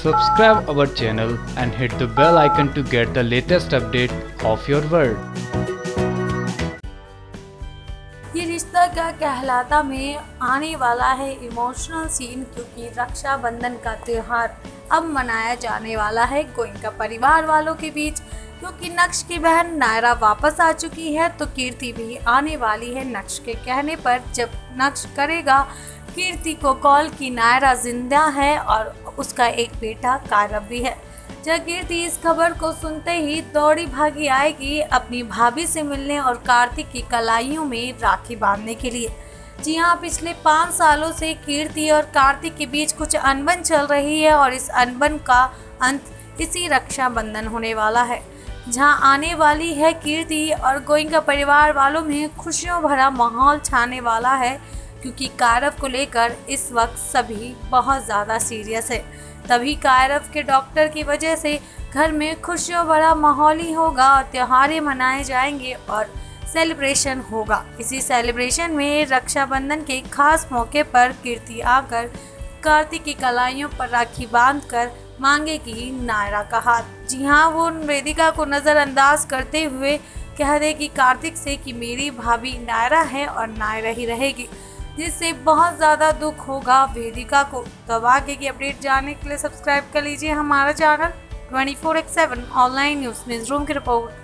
Subscribe our channel and hit the bell icon to get the latest update of your world. ये रिश्ता क्या कहलाता में आने वाला है इमोशनल सीन, क्योंकि रक्षाबंधन का त्यौहार अब मनाया जाने वाला है गोयनका परिवार वालों के बीच। क्योंकि नक्श की बहन नायरा वापस आ चुकी है तो कीर्ति भी आने वाली है। नक्श के कहने पर जब नक्श करेगा कीर्ति को कॉल की नायरा जिंदा है और उसका एक बेटा कारव भी है। जब कीर्ति इस खबर को सुनते ही दौड़ी भागी आएगी अपनी भाभी से मिलने और कार्तिक की कलाइयों में राखी बांधने के लिए। जी हाँ, पिछले 5 सालों से कीर्ति और कार्तिक के बीच कुछ अनबन चल रही है और इस अनबन का अंत इसी रक्षाबंधन होने वाला है, जहां आने वाली है कीर्ति और गोयनका परिवार वालों में खुशियों भरा माहौल छाने वाला है। क्योंकि कारव को लेकर इस वक्त सभी बहुत ज़्यादा सीरियस है। तभी कारव के डॉक्टर की वजह से घर में खुशियों भरा माहौल ही होगा और त्योहारें मनाए जाएंगे और सेलिब्रेशन होगा। इसी सेलिब्रेशन में रक्षाबंधन के खास मौके पर कीर्ति आकर कार्तिक की कलाइयों पर राखी बांधकर मांगेगी नायरा का हाथ। जी हाँ, वो वेदिका को नज़रअंदाज करते हुए कह देगी कार्तिक से कि मेरी भाभी नायरा है और नायरा ही रहेगी, जिससे बहुत ज़्यादा दुख होगा वेदिका को। तो आगे की अपडेट जानने के लिए सब्सक्राइब कर लीजिए हमारा चैनल 24/7 ऑनलाइन न्यूज़ न्यूज़रूम की report.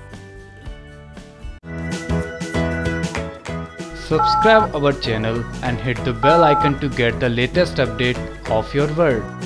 Subscribe our channel and hit the bell icon to get the latest update of your world.